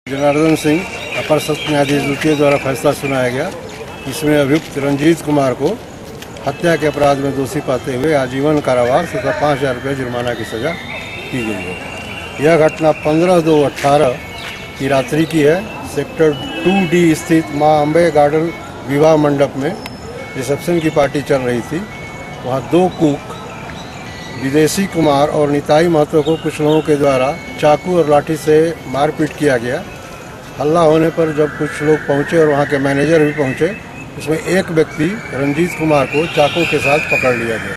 जनार्दन सिंह अपर सत्र न्यायाधीश द्वितीय द्वारा फैसला सुनाया गया। इसमें अभियुक्त रंजीत कुमार को हत्या के अपराध में दोषी पाते हुए आजीवन कारावास तथा 5,000 रुपये जुर्माना की सजा की गई है। यह घटना 15/2/18 की रात्रि की है। सेक्टर 2D स्थित मां अंबे गार्डन विवाह मंडप में रिसेप्शन की पार्टी चल रही थी। वहां 2 कुक विदेशी कुमार और निताई महतो को कुछ लोगों के द्वारा चाकू और लाठी से मारपीट किया गया। हल्ला होने पर जब कुछ लोग पहुंचे और वहां के मैनेजर भी पहुंचे, उसमें एक व्यक्ति रंजीत कुमार को चाकू के साथ पकड़ लिया गया।